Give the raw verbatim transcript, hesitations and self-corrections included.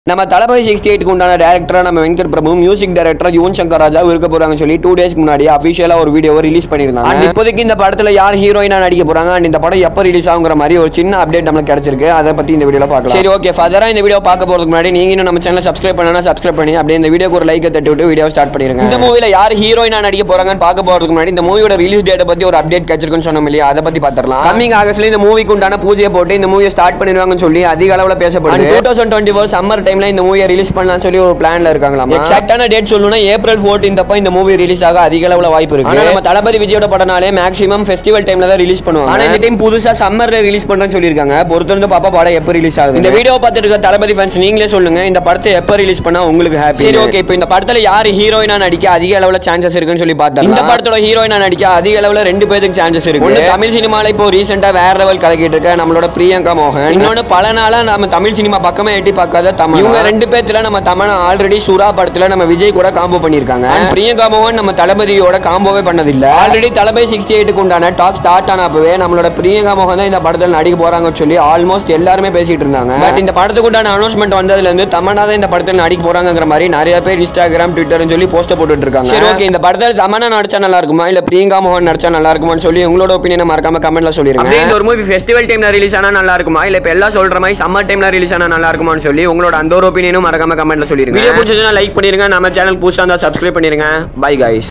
நம்ம தளபதி சிக்ஸ்டி எயிட்க்கு உண்டான டேரக்டரா நம்ம வெங்கட் பிரபு, மியூசிக் டைரக்டர் யுவன் சங்கர் ராஜா இருக்க போறாங்கன்னு சொல்லி டூ டேஸ்க்கு முன்னாடி அபிஷியலா ஒரு வீடியோவை ரிலீஸ் பண்ணிருந்தாங்க. அண்ட் இப்போதைக்கு இந்த படத்துல யார் ஹீரோயினா நடிக்க போறாங்க அண்ட் இந்த படம் எப்ப ரிலீஸ் ஆகுங்கிற மாதிரி ஒரு சின்ன அப்டேட் நமக்கு கிடைச்சிருக்கு. அதை பத்தி இந்த வீடியோல பார்க்கலாம். சரி, ஓகே. ஃபர்தரா இந்த வீடியோ பார்க்க போறதுக்கு முன்னாடி நீங்க இன்னும் நம்ம சேனலை சப்ஸ்கிரைப் பண்ணனா சப்ஸ்கிரைப் பண்ணி அப்படியே இந்த வீடியோக்கு ஒரு லைக் தட்டி விட்டு வீடியோ ஸ்டார்ட் பண்ணிருங்க. இந்த மூவில யார் ஹீரோயினா நடிக்க போறாங்கன்னு பார்க்க போறதுக்கு முன்னாடி இந்த மூவியோட ரிலீஸ் டேட்டை பத்தி ஒரு அப்டேட் கிடைச்சிருக்குன்னு சொன்னோம் இல்லையா, அதை பத்தி பார்த்துடலாம். கம்மிங் ஆகஸ்ட்ல இந்த மூவிக்கு உண்டான பூஜையை போட்டு இந்த மூவியை ஸ்டார்ட் பண்ணிடுவாங்கன்னு சொல்லி அதிக அளவுல பேசப்படுது. Two thousand twenty four summer டைம்ல இந்த மூவியை ரிலீஸ் பண்ணலாம் சொல்லி ஒரு பிளான்ல இருக்காங்களாம். எக்ஸாக்ட்டான டேட் சொல்லணும்னா ஏப்ரல் பதினான்காம் அப்ப இந்த மூவி ரிலீஸ் ஆக அதிக அளவுல வாய்ப்பு இருக்கு. ஆனா நம்ம தளபதி விஜயோட படனாலே மேக்ஸிமம் ஃபெஸ்டிவல் டைம்ல தான் ரிலீஸ் பண்ணுவாங்க. ஆனா இந்த டைம் புதுசா சம்மர்ல ரிலீஸ் பண்றேன்னு சொல்லிருக்காங்க. பொறுத்திருந்து பாப்பா படம் எப்ப ரிலீஸ் ஆகுது. இந்த வீடியோ பார்த்துட்டு இருக்க தளபதி ஃபேன்ஸ் நீங்களே சொல்லுங்க, இந்த படத்தை எப்ப ரிலீஸ் பண்ணா உங்களுக்கு ஹாப்பி. சரி, ஓகே. இப்போ இந்த படத்துல யார் ஹீரோயினா நடிக்க அதிக அளவுல சான்சஸ் இருக்குன்னு சொல்லி பார்த்தா இந்த படத்தோட ஹீரோயினா நடிக்க அதிக அளவுல ரெண்டு பேருக்கு சான்சஸ் இருக்கு. ஒன்னு தமிழ் சினிமால இப்போ ரீசெண்டா வேற லெவல் கலக்கிட்டு இருக்க நம்மளோட பிரியங்கா மோகன். இன்னொன்னு பல நாளா நம்ம தமிழ் சினிமா பக்கமே எட்டி பார்க்காத தமிழ். இவங்க ரெண்டு பேத்துல நம்ம தமிழ் ஆல்ரெடி சூரா படத்துல நம்ம விஜய் கூட காம்போ பண்ணிருக்காங்க. பிரியங்கா மோகன் நம்ம தளபதியோட காம்போவே பண்ணதில்ல. ஆல்ரெடி தளபதி சிக்ஸ்டி எயிட்க்கு உண்டான டாக் ஸ்டார்ட் ஆனப்பவே நம்மளோட பிரியங்கா மோகன் தான் இந்த படத்தில் நடிக்க போறாங்கன்னு சொல்லி ஆல்மோஸ்ட் எல்லாருமே பேசிட்டு இருந்தாங்க. பட் இந்த படத்துக்கு உண்டான அனௌன்ஸ்மெண்ட் வந்ததுல இருந்து தமன்னா தான் இந்த படத்தில் நடிக்க போறாங்கிற மாதிரி நிறைய பேர் இன்ஸ்டாகிராம் ட்விட்டர்னு சொல்லி போஸ்ட் போட்டுட்டு இருக்காங்க. சரி, ஓகே. இந்த படத்தில் தமன்னா நடிச்சா நல்லா இருக்குமா இல்ல பிரியங்கா மோகன் நடிச்சா நல்லா இருக்குமான்னு சொல்லி உங்களோட ஒப்பீனியனை மறக்காம கமெண்ட்ல சொல்லிருங்க. அப்படியே இந்த ஒரு மூவி ஃபெஸ்டிவல் டைம்ல ரிலீஸ் ஆனா நல்லா இருக்குமா இல்ல இப்ப எல்லாம் சொல்ற மாதிரி சம்மர் டைம்ல ரிலீஸ் ஆனா நல்லா இருக்குமான்னு சொல்லி உங்களோட அந்த ஒரு ஒப்பீனியனும் மறக்காம கமெண்ட்ல சொல்லிருங்க. வீடியோ பிடிச்சதுன்னா லைக் பண்ணிருங்க. நம்ம சேனல் புதுசா இருந்தா சப்ஸ்கிரைப் பண்ணிருங்க. Bye guys.